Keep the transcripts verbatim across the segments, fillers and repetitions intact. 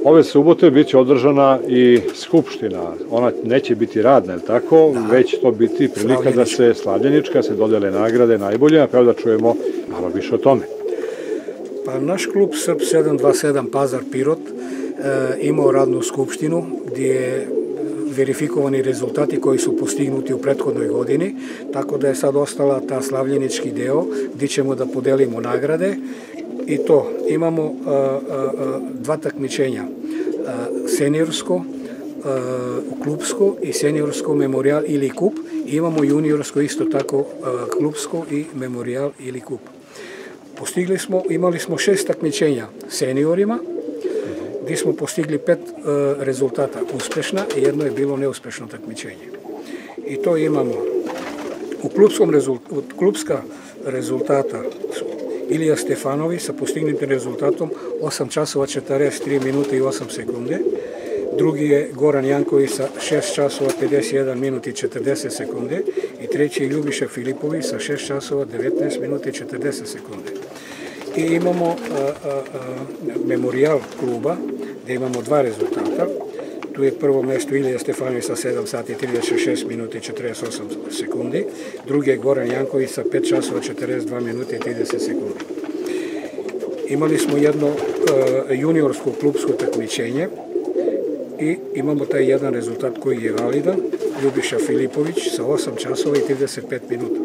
Ove subote bit će održana i skupština. Ona neće biti radna, je li tako? Da. Već to biti prilika da se slavljenička, se dodele nagrade najbolje, a pravo da čujemo malo više o tome. Pa naš klub Srb sedam dva sedam Pazar Pirot e, imao radnu skupštinu gdje je verifikovani rezultati koji su postignuti u prethodnoj godini, tako da je sad ostala ta slavljenički deo gdje ćemo da podelimo nagrade i to imamo uh, uh, dva takmičenja, uh, seniorsko, uh, klubsko i seniorsko memorial ili kup, i imamo juniorsko isto tako uh, klubsko i memorial ili kup. Postigli smo, imali smo šest takmičenja seniorima, gdje smo postigli pet uh, rezultata uspešna i jedno je bilo neuspešno takmičenje. I to imamo u klubskom rezultatu, klubska rezultata su Ilija Stefanović sa postignutim rezultatom osam časova četrdeset tri minute i osam sekunde, drugi je Goran Janković sa šest časova pedeset jedan minut i četrdeset sekunde i treći je Ljubiša Filipović sa šest časova devetnaest minuta i četrdeset sekunde. I imamo a, a, a, memorial kluba, gdje imamo dva rezultata. Tu je prvo mjesto Ilija Stefanović sa sedam sati trideset šest minuta i četrdeset osam sekundi, drugi je Goran Janković sa pet časova četrdeset dva minuta i trideset sekundi. Imali smo jedno uh, juniorsko klubsko takmičenje i imamo taj jedan rezultat koji je validan, Ljubiša Filipović sa osam časova i trideset pet minuta.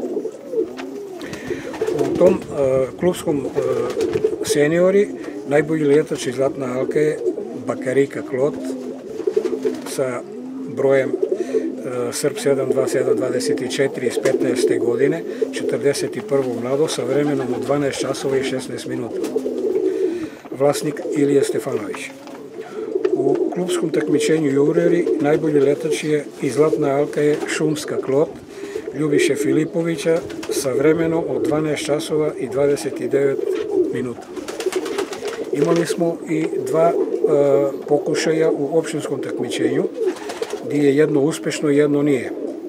U tom uh, klubskom uh, seniori najbolji letač iz Zlatne Alke je Bakarika Klot sa brojem uh, Srb sedam dva sedam dvadeset četiri iz petnaeste godine, četrdeset prvo mlado sa vremenom u dvanaest časova i šesnaest minuta. Vlasnik Ilija Stefanović. U klubskom takmičenju juniori najbolji letač je iz Zlatne Alka je Šumska Klot Ljubiše Filipovića sa vremenom od dvanaest časova i dvadeset devet minuta. Imali smo i dva uh, pokušaja u opštinskom takmičenju, gdje je jedno uspešno i jedno nije.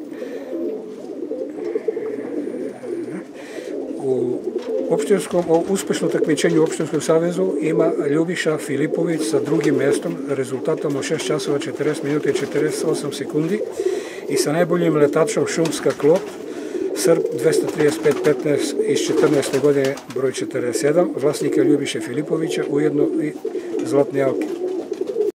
U opštinskom, uspešnom takmičenju u Opštinskom savezu ima Ljubiša Filipović sa drugim mestom, rezultatom od šest časova četrdeset minuta i četrdeset osam sekundi i sa najboljim letačom Šumska Klop, Srb dvesta trideset pet petnaest iz četrnaeste godine broj četrdeset sedam, vlasnika Ljubiše Filipovića, ujedno i Zlatne Alke.